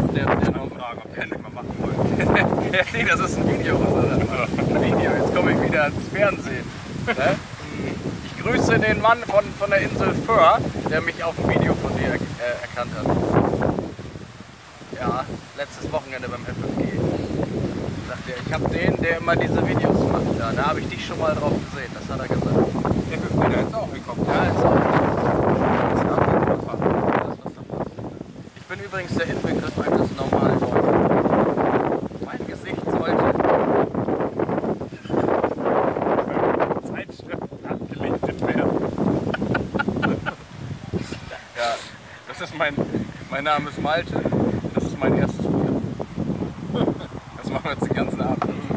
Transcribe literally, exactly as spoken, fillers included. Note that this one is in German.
der, der noch fragen, ob wir nicht mal machen wollen. Ja, nee, das ist ein Video. Ein Video, jetzt komme ich wieder ans Fernsehen. Ne? Ich grüße den Mann von, von der Insel Föhr, der mich auf dem Video von dir äh, erkannt hat. Ja, letztes Wochenende beim F F G. Sagt er, ich habe den, der immer diese Videos macht. Ja, da habe ich dich schon mal drauf gesehen, das hat er gesagt. Der F F G, der ist auch gekommen. Ja, ist auch. Ich bin übrigens der Inbegriff eines normalen Deutschen. Mein Gesicht sollte Zeitschriften abgelichtet werden. Ja, das ist mein, mein Name ist Malte, das ist mein erstes Bier. Das machen wir jetzt den ganzen Abend.